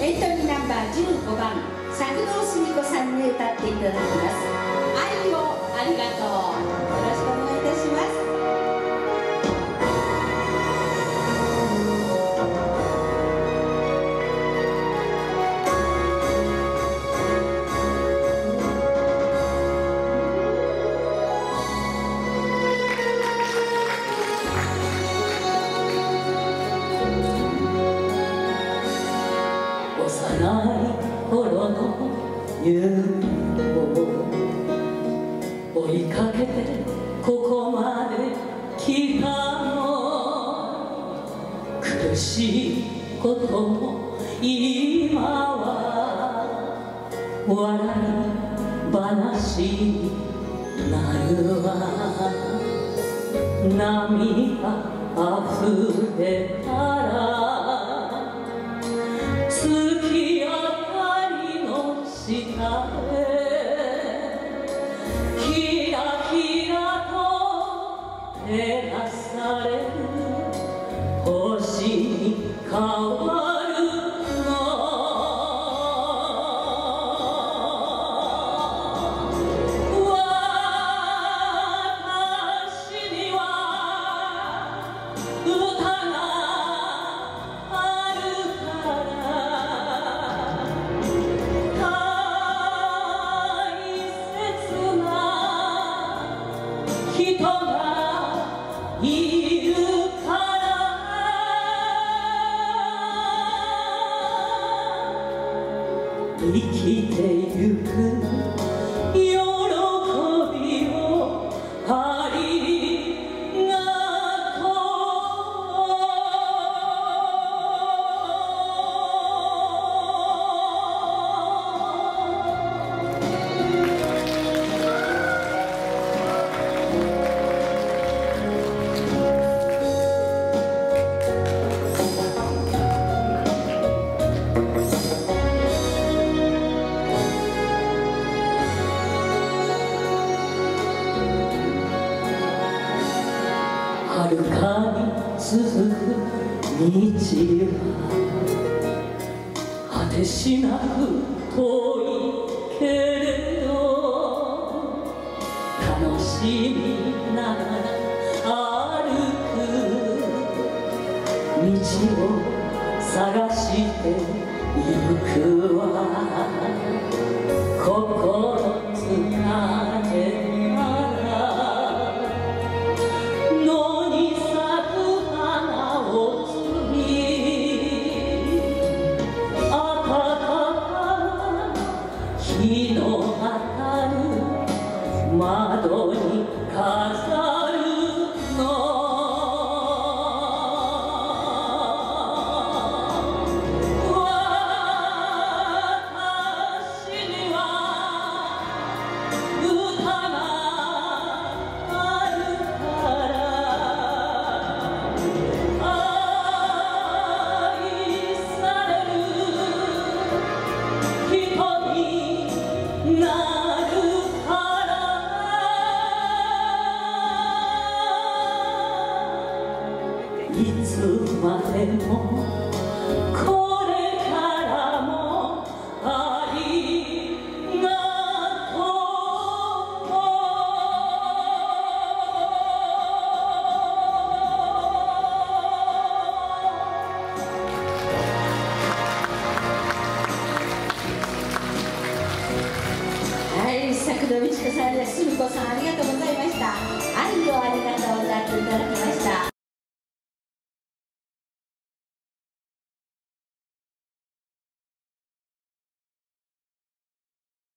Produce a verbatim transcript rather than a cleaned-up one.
エントリーナンバーじゅうごばん作能すみ子さんに歌っていただきます「愛をありがとう」。よろしくお願いいたします。 幼い頃の夢を追いかけてここまで来たの。苦しいことも今は笑い話になるわ。涙あふれたら月明かりの下でキラキラと照らされる星に変わるの。私には歌が人がいるから生きてゆく喜びをありがと遥かに続く道は果てしなく遠いけれど楽しみながら歩く道を探してゆくわ。心つなげ日の当たる窓に飾るの。私には歌があるから愛される人になるからいつまでもこれからもありがとう。 はい、作野美智子さんやすみ子さんありがとうございました。愛をありがとう歌っていただきました。